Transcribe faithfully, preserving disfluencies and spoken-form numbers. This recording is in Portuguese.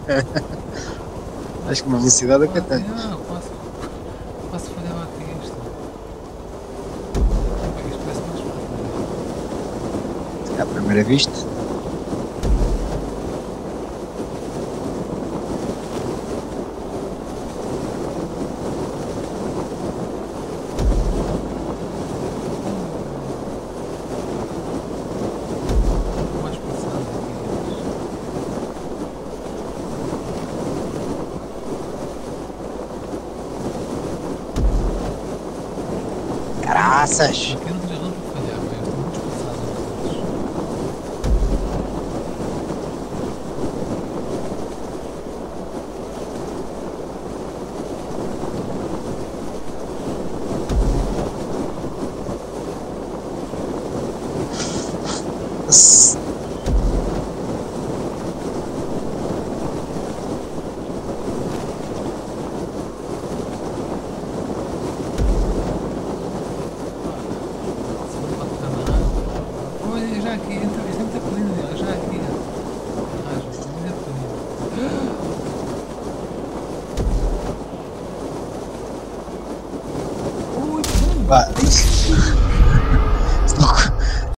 Acho que uma velocidade é que Bate, tem. ah, quase, quase falhava aqui isto. Pá, isto parece mais fácil. À primeira vista. Estou mais passado aqui. Caraças! Aqui não tinha razão para falhar, mas estou muito espaçado aos outros. Se não pode tocar na água. Olha, já aqui, entra, isto é muito pequenino, já aqui. Ah, já, é muito pequenino. Ui, pumba! Vá.